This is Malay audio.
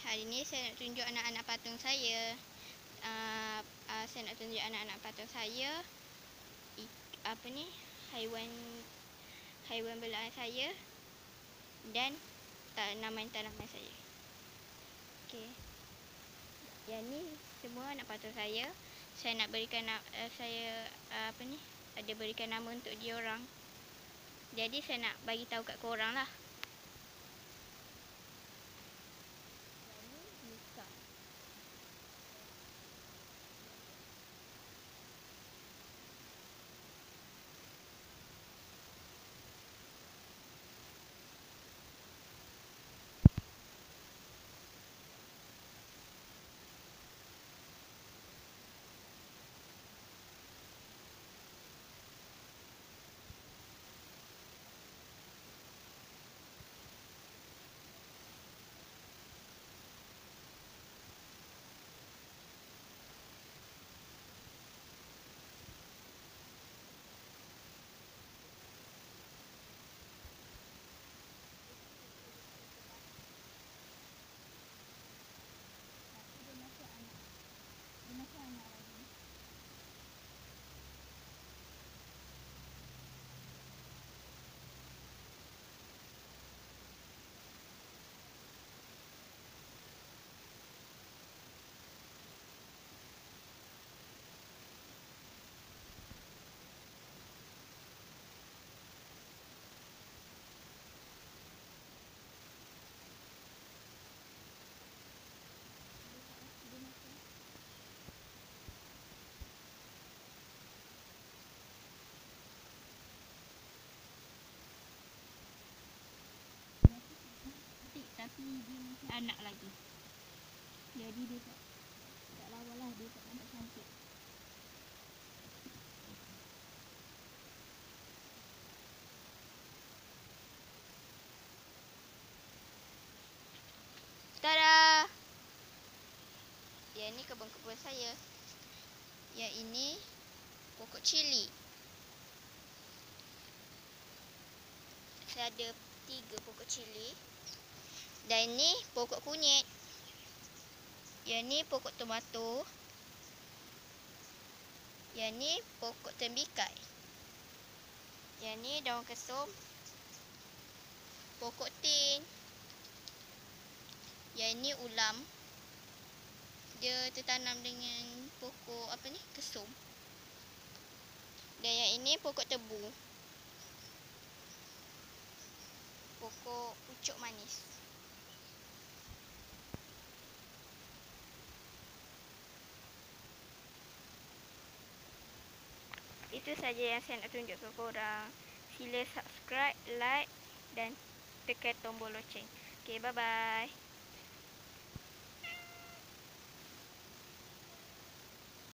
Hari ni saya nak tunjuk anak-anak patung saya. Saya nak tunjuk anak-anak patung saya. Haiwan belaan saya dan tanaman-tanaman saya. Okey. Yang ni semua anak patung saya. Saya nak berikan ada berikan nama untuk diorang. Jadi saya nak bagi tahu kat korang lah. Tapi dia masih anak lagi. Jadi dia tak lawa lah. Dia tak nampak cantik. Tada! Yang ni kebun-kebun saya. Yang ini pokok cili. Saya ada 3 pokok cili. Dan ini pokok kunyit. Yang ni pokok tomato. Yang ni pokok tembikai. Yang ni daun kesum. Pokok tin. Yang ni ulam. Dia tertanam dengan pokok kesum. Dan yang ini pokok tebu. Pokok pucuk manis. Itu saja yang saya nak tunjuk ke korang. Sila subscribe, like dan tekan tombol loceng. Okay, bye-bye.